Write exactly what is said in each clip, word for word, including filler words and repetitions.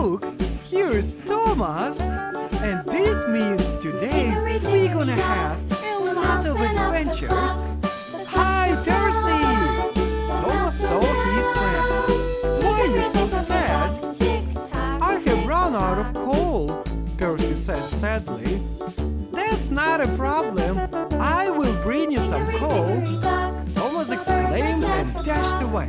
look, here's Thomas. And this means today we're gonna have a lot of adventures. Hi, Percy! Thomas saw his friend. Why are you so sad? I have run out of coal, Percy said sadly. That's not a problem. I will bring you some coal, Thomas exclaimed and dashed away.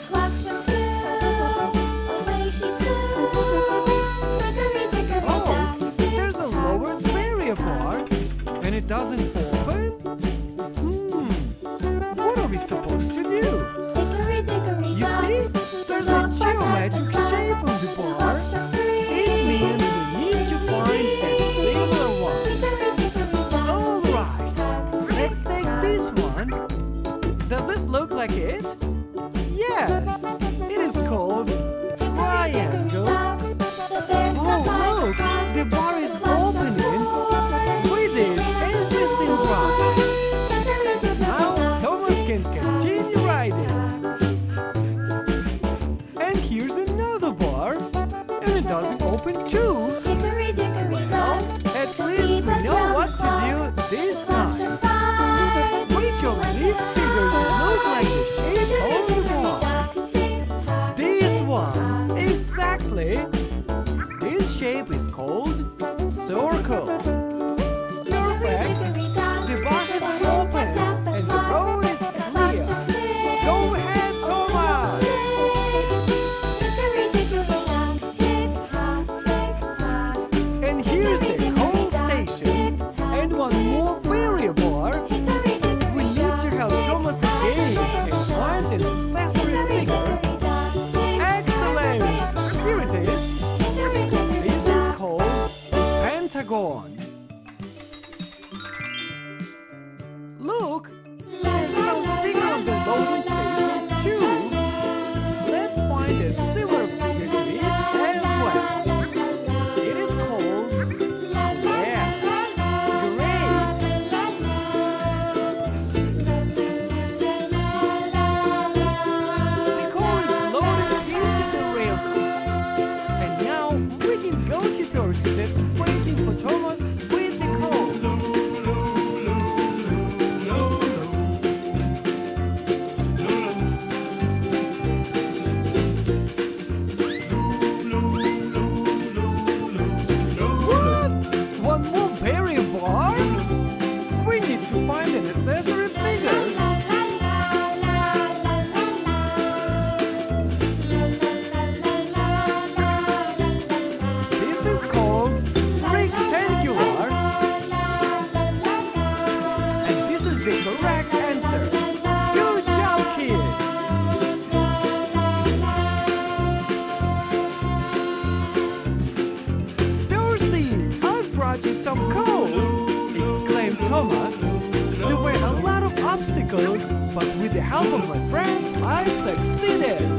Oh, there's a lowered barrier bar, and it doesn't open? Hmm, what are we supposed to do? You see, there's a geometric shape on the bar. It means we need to find a similar one. Alright, let's take this one. Does it look like it? Yes, it is called triangle. Oh, look, the bar is opening. We did everything right. Now Thomas can continue riding. And here's another bar, and it doesn't open too. Well, at least we know what to do this time. Which of these figures look like the shape of the bar? This one, exactly. This shape is called circle. Perfect. The bar has opened and the road is clear. Go ahead, Thomas. And here's the coal station and one more barrier bar. We need to help Thomas again and find an accessory figure. Excellent! Here it is. This is called a pentagon. Look, there's some figure on the loading station too. Let's find a similar figure to it as well. It is called square. Great! The coal is loaded into the rail car. And now we can go to Percy that's waiting for Thomas with the coal. What? One more barrier bar? We need to find an accessory figure. This is called rectangular. And this is the correct answer. Good job, kids! Percy, I've brought you some coal! Exclaimed Thomas. There were a lot of obstacles, but with the help of my friends, I succeeded!